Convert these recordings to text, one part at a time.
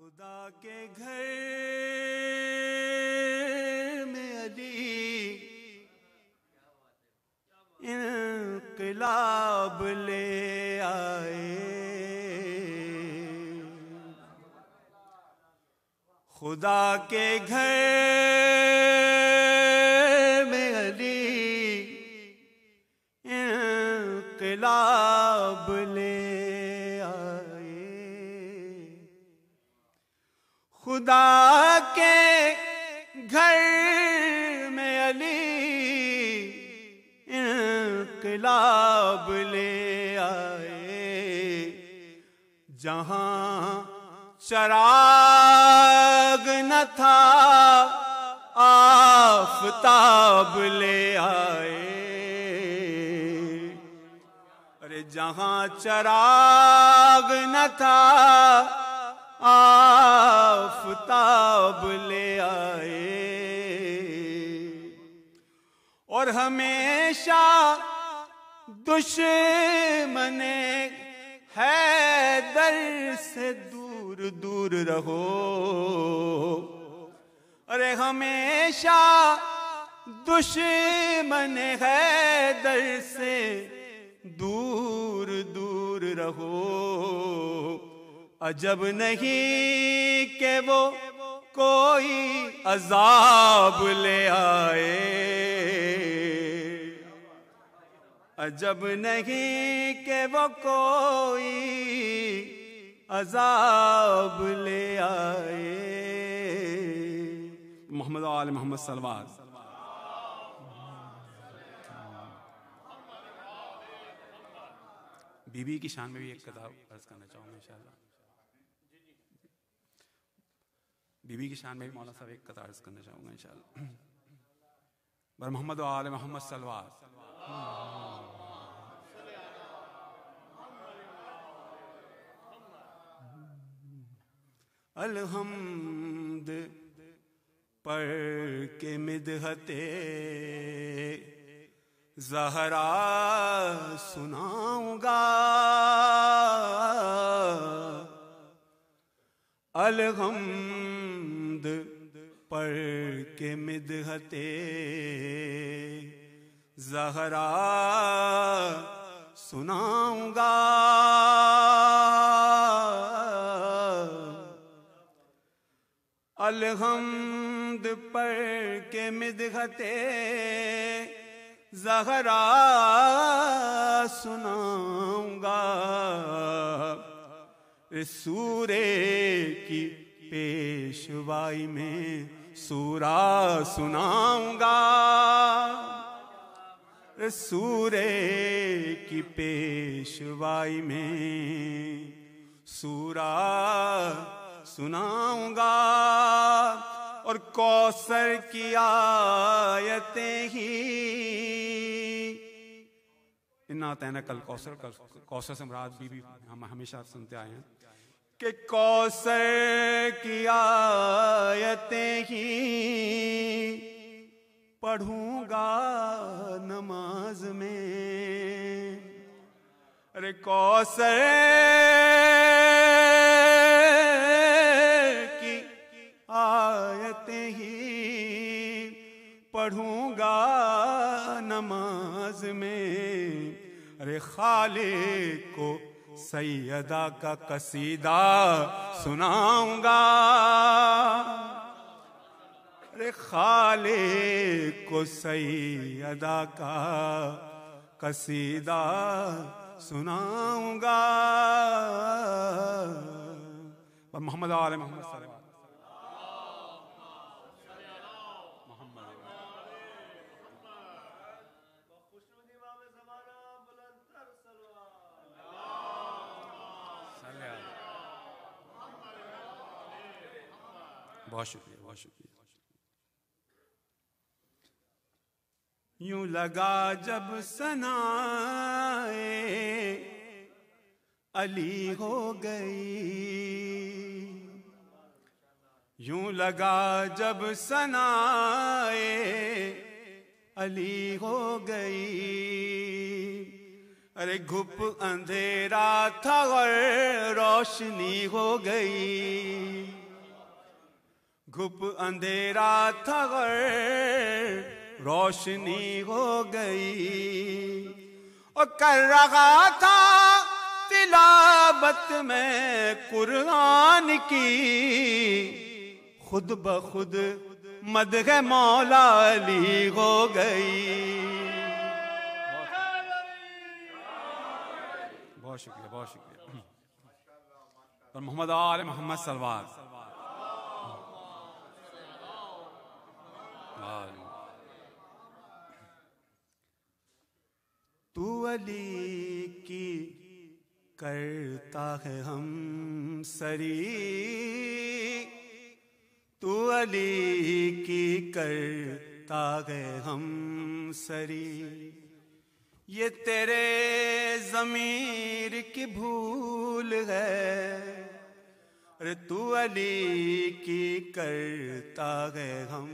خدا کے گھر میں علی انقلاب لے آئے، خدا کے گھر میں علی انقلاب لے آئے، خدا کے گھر میں علی انقلاب لے آئے، جہاں چراغ نہ تھا آفتاب لے آئے، ارے جہاں چراغ نہ تھا آفتاب لے آئے، اور ہمیشہ دشمن حیدر سے دور دور رہو، ارے ہمیشہ دشمن حیدر سے دور دور رہو، عجب نہیں کہ وہ کوئی عذاب لے آئے، عجب نہیں کہ وہ کوئی عذاب لے آئے۔ محمد و آل محمد صلوات۔ بی بی کی شان میں بھی ایک کتاب عرض کرنا چاہوں گا انشاءاللہ، بی بی کی شان میں بھی مولانا صاحب ایک کتاب عرض کرنا چاہوں گا انشاءاللہ۔ بر محمد و آل محمد صلوات۔ الحمد پڑھ کے مدحت زہرا سناؤں گا، الحمد پڑھ کے مدحت زہرا سناؤں گا، الحمد پڑھ کے مدحت زہرا سناؤں گا، سورے کی پیشوائی میں سورہ سناؤں گا، سورے کی پیشوائی میں سورہ سناؤں گا، اور کوثر کی آیتیں ہی انا اعطیناک الکوثر، کوثر سے مراد بی بی ہم ہمیشہ سنتے آئے ہیں کہ کوثر کی آیتیں ہی پڑھوں گا نماز میں، ارے کوثر کی آیتیں ہی پڑھوں گا نماز میں، ارے خالق کو سیدہ کا قصیدہ سناؤں گا، ارے خالق کو سیدہ کا قصیدہ سناؤں گا، اور محمد آل محمد صلی اللہ علیہ وسلم۔ بہت شکریہ، بہت شکریہ۔ یوں لگا جب ثنائے علی ہو گئی، یوں لگا جب ثنائے علی ہو گئی، ارے گھپ اندھیرا تھا اور روشنی ہو گئی، گھپ اندھیرا تھا اور روشنی ہو گئی، اور کر رہا تھا تلاوت میں قرآن کی، خود بخود مدح مولا علی ہو گئی۔ بہت شکریہ، بہت شکریہ۔ اور محمد آل محمد صلوات۔ تو علی کی کرتا ہے ہم سری، تو علی کی کرتا ہے ہم سری، یہ تیرے ضمیر کی بھول ہے، ارے تو علی کی کرتا ہے ہم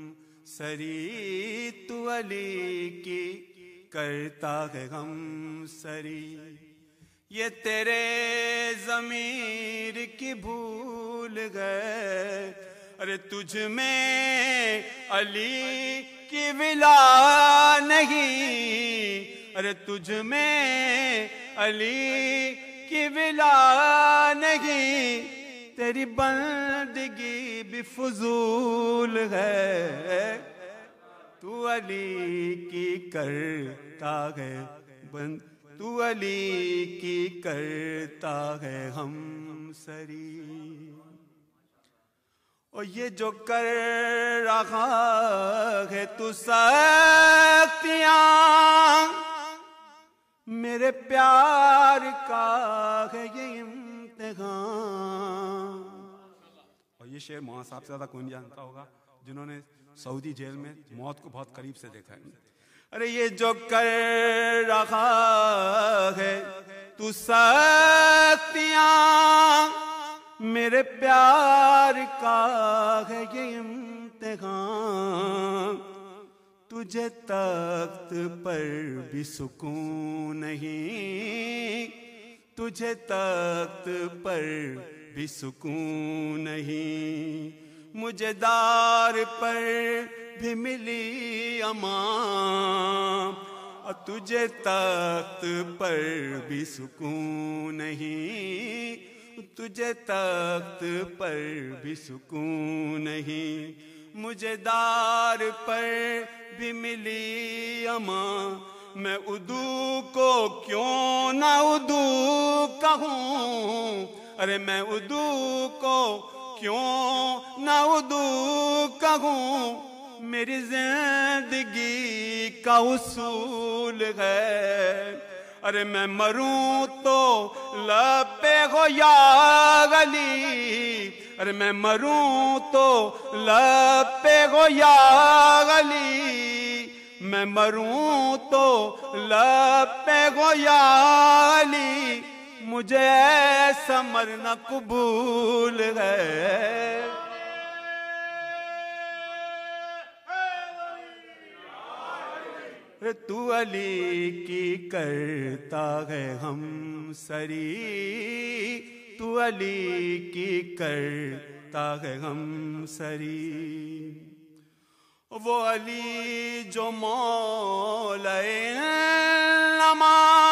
سری، تو علی کی کرتا ہے ہم سری، یہ تیرے ضمیر کی بھول گئے، ارے تجھ میں علی کی ولا نہیں، ارے تجھ میں علی کی ولا نہیں، تیری بندگی بھی فضول ہے، تو علی کی کرتا ہے تو علی کی کرتا ہے ہم سری، اور یہ جو کر رہا ہے تو سختیاں، میرے پیار کا ہے یہ امتحان۔ اور یہ شعر مولانا صاحب سے زیادہ کوئی نہیں جانتا ہوگا جنہوں نے سعودی جیل میں موت کو بہت قریب سے دیکھا ہے۔ ارے یہ جو کر رہا ہے تو سختیاں، میرے پیار کا ہے یہ امتحان، تجھے تخت پر بھی سکون نہیں، تجھے تخت پر بھی سکون نہیں، مجھے دار پر بھی ملی امان، اور تجھے تخت پر بھی سکون نہیں، تجھے تخت پر بھی سکون نہیں، مجھے دار پر بھی ملی امان، میں ادو کو کیوں نہ ادو کہوں، ارے میں ادو کو کیوں نہ ادو کہوں، میری زندگی کا اصول ہے، ارے میں مروں تو لب پہ ہو یا علی، ارے میں مروں تو لب پہ ہو یا علی، میں مروں تو لب پہ ہو یا علی، مجھے ایسا مرنا قبول ہے۔ تو علی کی کرتا ہے ہم سری، تو علی کی کرتا ہے ہم سری، وہ علی جو مولا انما،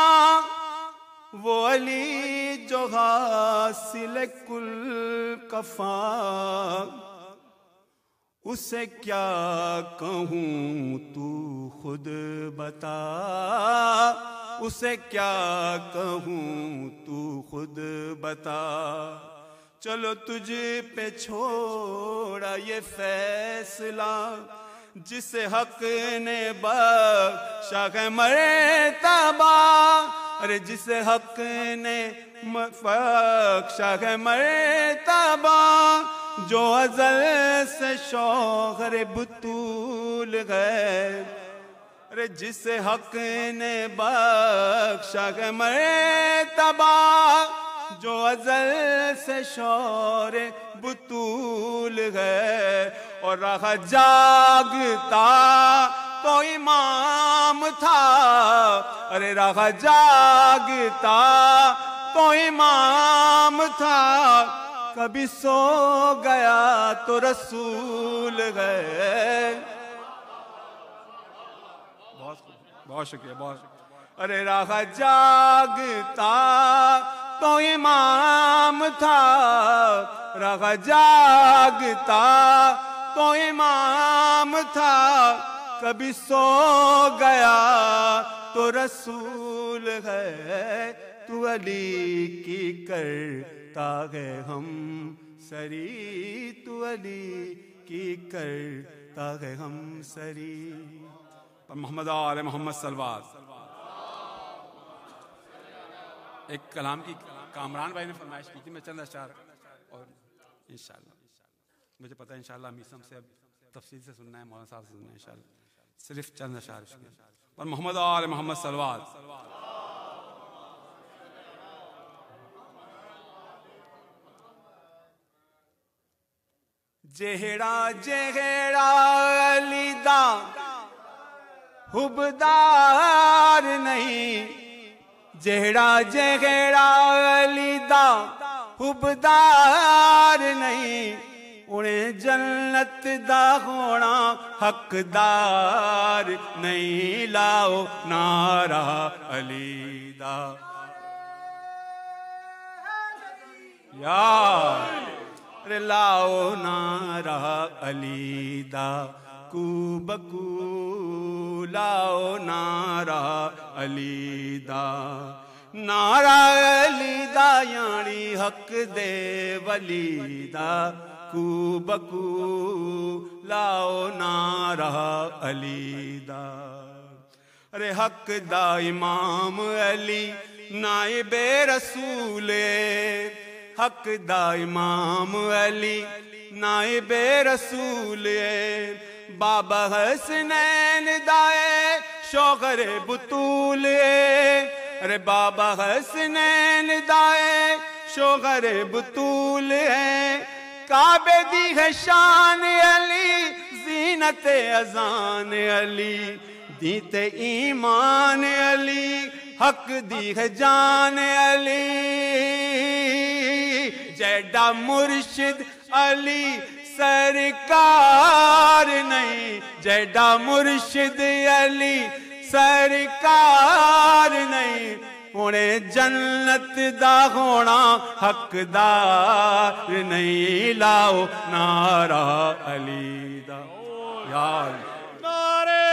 وہ علی جو حاصل کل کفا، اسے کیا کہوں تو خود بتا، اسے کیا کہوں تو خود بتا، چلو تجھ پہ چھوڑا یہ فیصلہ، جسے حق نے بخشا ہے مرتبہ، ارے جسے حق نے بخشا ہے مرتبہ، جو ازل سے شوہر بطول ہے، ارے جسے حق نے بخشا ہے مرتبہ، جو ازل سے شوہر بطول ہے، اور رہا جاگتا تو امام تھا، ارے رہا جاگتا تو امام تھا، کبھی سو گیا تو رسول گئے. بہت شکریہ، بہت شکریہ. ارے رہا جاگتا تو امام تھا، رہا جاگتا تو امام تھا، کبھی سو گیا تو رسول ہے. تو علی کی کرتا ہے ہم سری، تو علی کی کرتا ہے ہم سری. محمد آل محمد صلوات. ایک کلام کی کامران بھائی نے فرمائش کی تھی، میں چند اشعار اور انشاءاللہ مجھے پتہ ہے انشاءاللہ میسم سے اب تفصیل سے سننا ہے، مولانا صاحب سے سننا ہے انشاءاللہ. صرف چند اشعار اس کے اور محمد آل محمد صلوات. جہڑا جہڑا علی دا حبدار نہیں، جہڑا جہڑا علی دا حبدار نہیں، انہیں جنت دا ہونا حقدار نہیں. لاؤ نعرہ علی دا یا لاؤ نعرہ علی دا کو بکو، لاؤ نعرہ علی دا. نعرہ علی دا یعنی حق دے ولی دا کو بکو، لاؤ نعرہ علی دا. ارے حق دا امام علی نائب رسول، حق دا امام علی نائب رسول. بابا حسنین دائے شوہر بطول، ارے بابا حسنین دائے شوہر بطول ہے. کعبے دی ہے شان علی، زینت اذان علی، دیتے ایمان علی، حق دی ہے جان علی. جیڈا مرشد علی سرکار نہیں، جیڈا مرشد علی سرکار نہیں، انہیں جنت دا ہونا حقدار نہیں. لاؤ نعرہ علی دا یا نعرے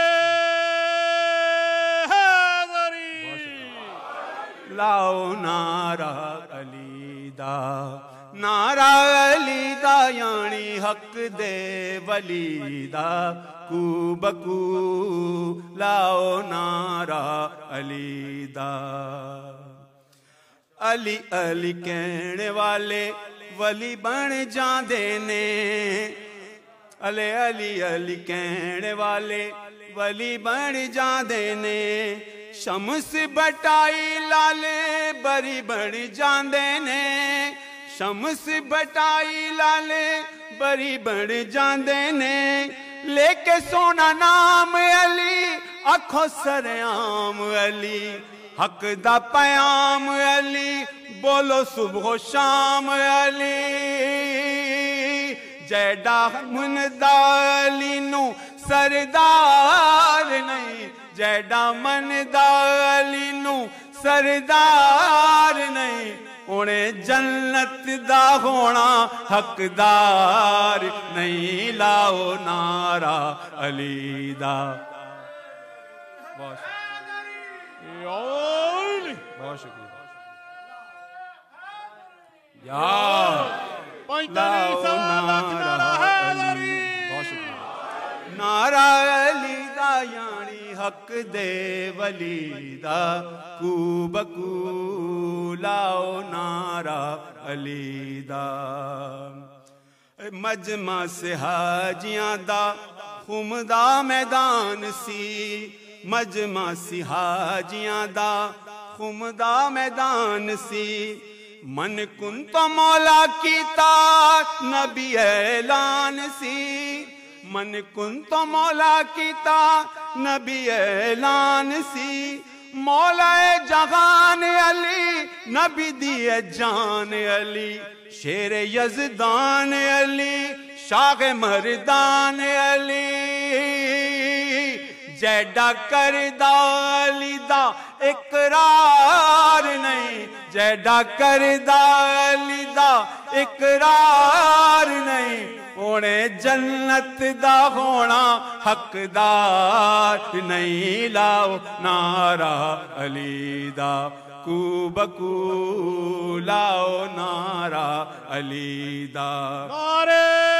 حیدری، لاؤ نعرہ علی دا. نعرہ علی دا یعنی حق دے ولی دا کو بکو، لاؤ نعرہ علی دا. علی علی کہنے والے ولی بن جاندے نے، علی علی علی کہنے والے ولی بن جاندے نے. شمس بٹائی لالے بری بن جاندے نے، شمس بٹائی لالے بری بن جاندے نے. لے کے سونا نام علی آنکھوں سریام علی، حق دا پیام علی بولو صبح و شام علی. جیڈا مندا علی نو سردار نہیں، جیڈا مندا علی نو سردار نہیں، انہیں جنت دا ہونا حقدار نہیں. لاؤ نعرہ علی دا. بہت شکریہ یا لاؤ نعرہ علی. بہت شکریہ. نعرہ علی دا یعنی حق دے ولی دا کو بکو، لاؤ نعرہ علی دا. مجمع سے حاجیاں دا خم دا میدان سی، مجمع سے حاجیاں دا خم دا میدان سی. من کن تو مولا کیتا نبی اعلان سی، من کن تو مولا کیتا نبی اعلان سی مولا جہان علی نبی دی جان علی شیر یزدان علی شاہ مردان علی جیڈا کردہ علی دا اقرار نہیں جیڈا کردہ علی دا اقرار نہیں اونے جنت دا ہونا حقدار نہیں لاؤ نعرہ علی دا کو بکو لاؤ نعرہ علی دا نعرہ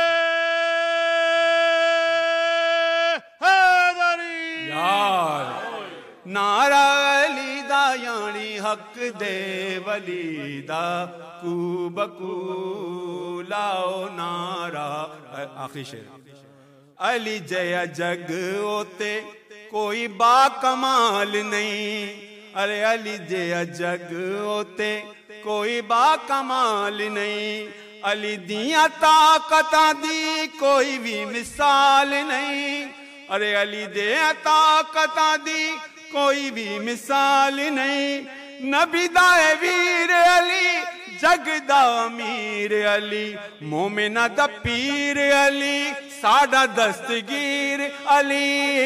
حیدری یار نعرہ علی دا یعنی حق دے ولی دا کو بکو لاؤ نعرہ آخری شعر علی جیا جگ ہوتے کوئی با کمال نہیں ارے علی جیا جگ ہوتے کوئی با کمال نہیں علی دیاں طاقتاں دی کوئی بھی مثال نہیں ارے علی دیاں طاقتاں دی کوئی بھی مثال نہیں نبی دا ویر علی جگ دا امیر علی مومنہ دا پیر علی ساڈا دستگیر علی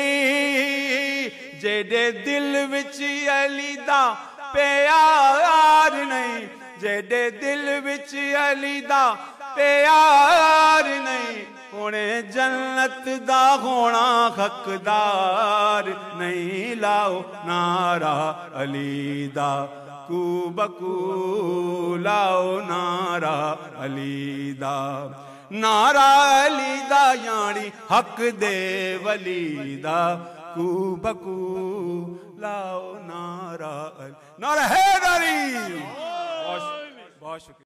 جیڑے دل وچ علی دا پیار نہیں جیڑے دل وچ علی دا پیار نہیں اونے جنت دا ہونا حقدار نہیں لاؤ نعرہ علی دا کو بکو لاؤ نعرہ علی دا نعرہ علی دا یعنی حق دے ولی دا کو بکو لاؤ نعرہ علی نعرہ حیدری بہت شکریہ